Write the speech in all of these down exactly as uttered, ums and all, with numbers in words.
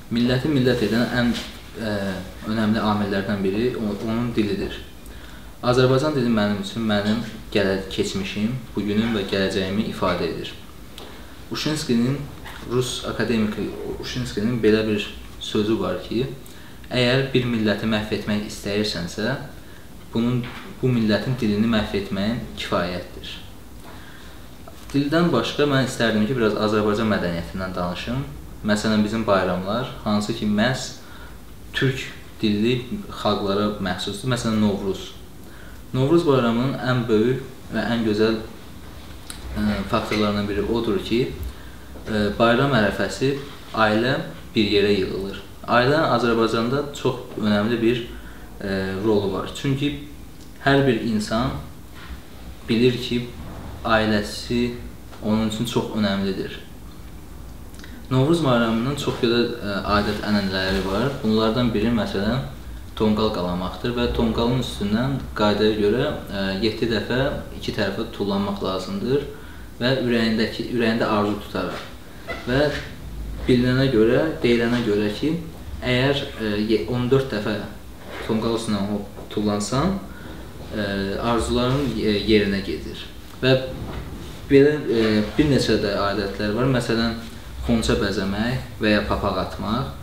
Milləti millət edən ən ə, önəmli amillərdən biri onun dilidir. Azərbaycan dili mənim üçün mənim gələ keçmişim, bugünüm və gələcəyimi ifadə edir. Uşinskinin, Rus akademiki Uşinskinin belə bir sözü var ki, əgər bir milləti məhv etmək istəyirsənsə, bunun, bu millətin dilini məhv etməyin kifayətdir. Dildən başqa mən istərdim ki, biraz Azərbaycan mədəniyyətindən danışım. Məsələn, bizim bayramlar, hansı ki, məhz türk dilli xalqlara məxsusdur. Məsələn, Novruz. Novruz bayramının ən böyük və ən gözəl ə, faktorlarından biri odur ki, ə, bayram ərəfəsi ailə bir yerə yığılır. Ailənin Azərbaycanda çox önəmli bir ə, rolu var. Çünki hər bir insan bilir ki, ailəsi onun üçün çox önəmlidir. Novruz bayramının çox gözəl adət-ənənələri var. Bunlardan biri, məsələn, tonqal qalamaqdır və tonqalın üstündən qaydaya görə yeddi dəfə iki tərəfə tullanmaq lazımdır və ürəyindəki, ürəyində arzu tutaraq. Və bilinənə görə, deyilənə görə ki, əgər on dörd dəfə tonqal üstündən tullansan, arzuların yerinə gedir. Və belə bir neçə də adətlər var. Məsələn, xonça bəzəmək və ya papaq atmaq.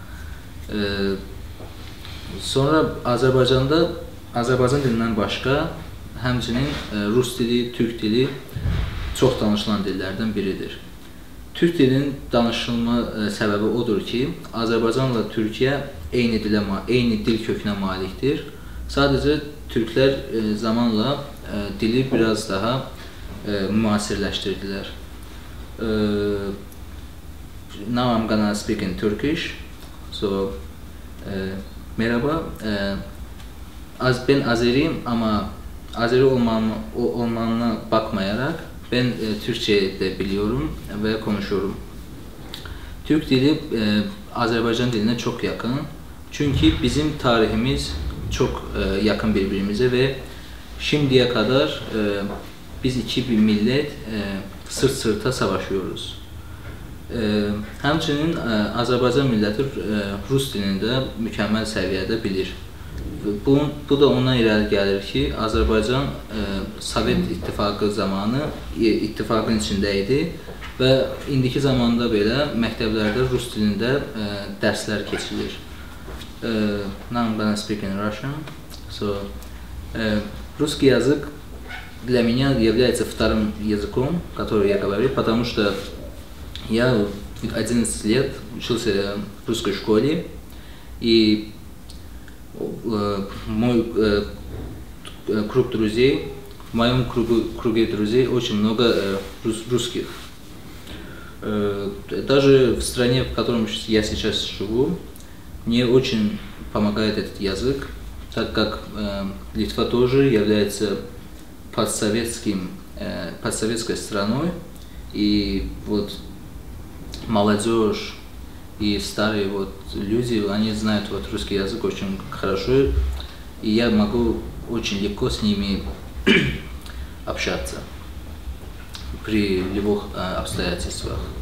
Sonra Azərbaycanda, Azərbaycan dilindən başqa, həmçinin Rus dili, Türk dili çox danışılan dillərdən biridir. Türk dilinin danışılma səbəbi odur ki, Azərbaycanla Türkiyə eyni, dilə, eyni dil kökünə malikdir. Sadəcə türklər zamanla dili biraz daha müasirləşdirdilər. Now I'm gonna speak in Turkish. So, e, merhaba. E, az ben Azeriyim ama Azeri olmamı, olmamına bakmayarak ben e, Türkçe de biliyorum ve konuşuyorum. Türk dili e, Azerbaycan diline çok yakın. Çünkü bizim tarihimiz çok e, yakın birbirimize ve şimdiye kadar e, biz iki bir millet e, sırt sırta savaşıyoruz. Ə, həmçinin ə, Azərbaycan milləti ə, Rus dilini də mükəmməl səviyyədə bilir. Bu, bu da ondan irəli gəlir ki, Azərbaycan ə, Sovet İttifaqı zamanı ittifaqın içində idi və indiki zamanda belə məktəblərdə Rus dilində ə, dərslər keçilir. Ə, now I'm gonna speak in Russian. So, ə, русский язык для меня является вторым языком, который я говорю, потому что я одиннадцать лет учился в русской школе, и э, мой э, круг друзей, в моем кругу, круге друзей очень много э, рус, русских. Э, даже в стране, в которой я сейчас живу, мне очень помогает этот язык, так как э, Литва тоже является постсоветским, э, постсоветской страной, и вот молодежь и старые вот люди, они знают вот русский язык очень хорошо, и я могу очень легко с ними общаться при любых обстоятельствах.